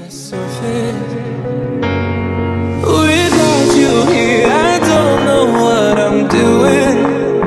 the surface. Without you here, I don't know what I'm doing.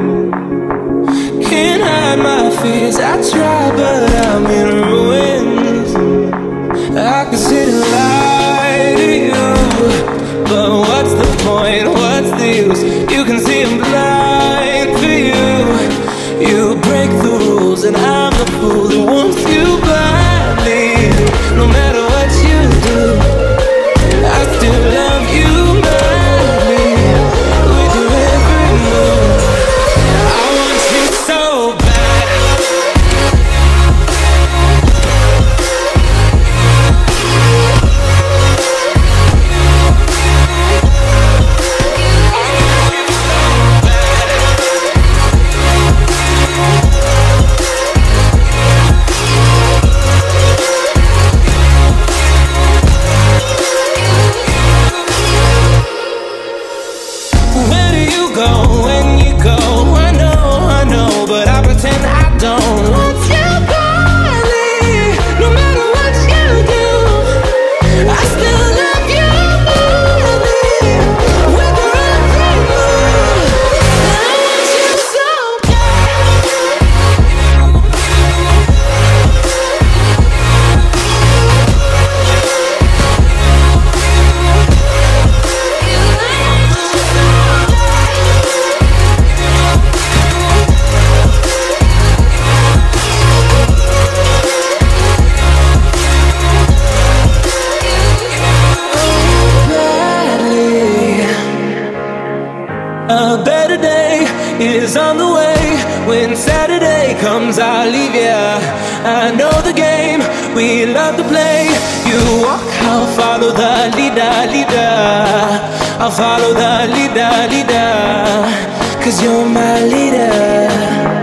Can't hide my fears, I try but I'm in ruins. I can sit and lie to you, but what's the point, what's the use? You can see I'm blind for you. You break the rules and I'm the fool who wants you blindly. No matter what you do, I still love you madly. With your every move, I want you so bad. Where do you go when you go? I know, but I pretend I don't. Want you badly, no matter what you do, I still love you madly. With your every move, I want you so a better day is on the way. When Saturday comes, I'll leave ya. I know the game we love to play. You walk, I'll follow the leader, leader. I'll follow the leader, leader. 'Cause you're my leader.